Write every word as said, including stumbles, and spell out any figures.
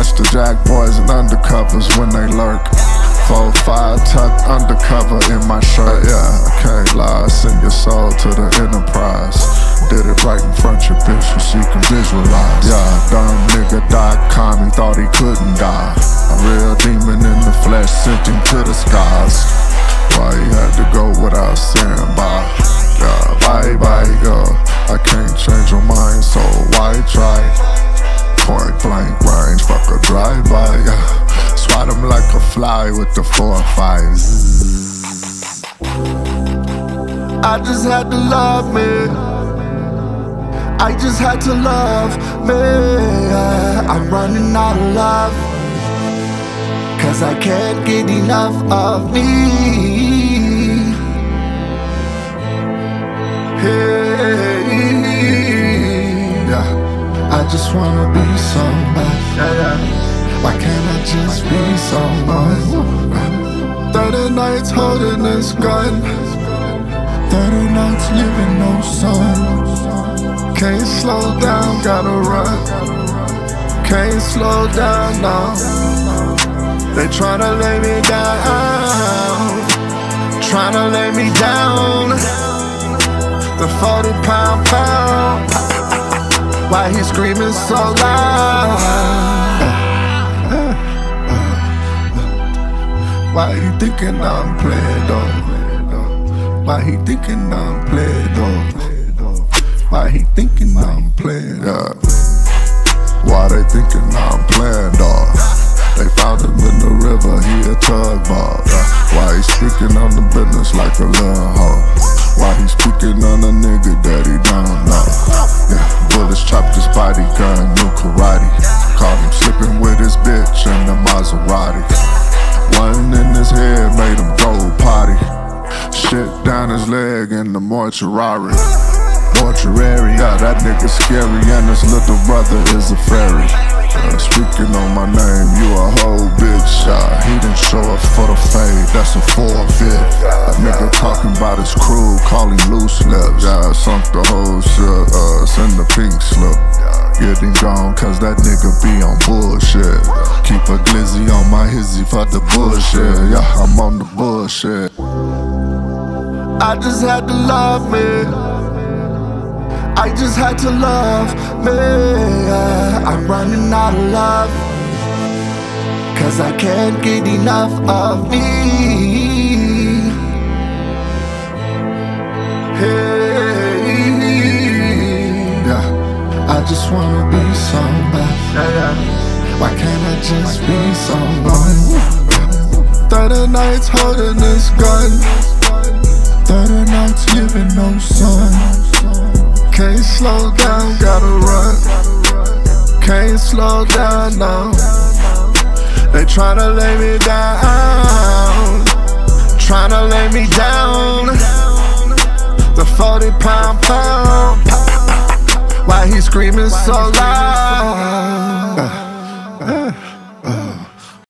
watch the jack boys and undercovers when they lurk. Four, five tucked undercover in my shirt. Yeah, I can't lie, send your soul to the enterprise. Did it right in front your bitch so she can visualize. Yeah, dumb nigga dot com, he thought he couldn't die. A real demon in the flesh sent him to the skies. Why he had to go without saying bye? Yeah, bye bye, yeah. I can't change your mind, so why try? Point blank range, fuck a drive-by, yeah. Swat him like a fly with the four or five. I just had to love me. I just had to love me. I'm running out of love, cause I can't get enough of me. Hey, yeah. I just wanna be somebody. Yeah, yeah. Why can't I just be someone? Thirty nights holding this gun, thirty nights living no sun. Can't slow down, gotta run. Can't slow down now. They tryna lay me down, tryna lay me down. The forty pound pound. Why he screaming so loud? Why he thinking I'm playing though? Why he thinking I'm playing though? Why he thinking I'm playing? Yeah. Why they thinking I'm playing dog? They found him in the river, he a tugboat. Yeah. Why he speaking on the business like a little hoe? Why he speaking on a nigga that he don't know? Yeah. Bullets chopped his body, gun, new karate. Caught him slipping with his bitch in the Maserati. One in his head made him go potty. Shit down his leg in the mortuary. Mortuary, yeah, that nigga scary, and his little brother is a fairy. Uh, speaking on my name, you a whole bitch. Uh, he didn't show up for the fade, that's a forfeit. A nigga talking about his crew, calling loose lips. Yeah, sunk the whole shit, uh, send the pink slip. Get him gone, cause that nigga be on bullshit. Keep a glizzy on my hizzy for the bullshit. Yeah, I'm on the bullshit. I just had to love me. I just had to love me. I'm running out of love, cause I can't get enough of me. Hey, yeah. I just wanna be somebody. Yeah, yeah. Why can't I just be someone? Thirty nights holding this gun, thirty nights living no sun. Can't slow down, gotta run. Can't slow down now. They tryna lay me down, tryna lay me down. The forty pound pound. Why he screaming so loud?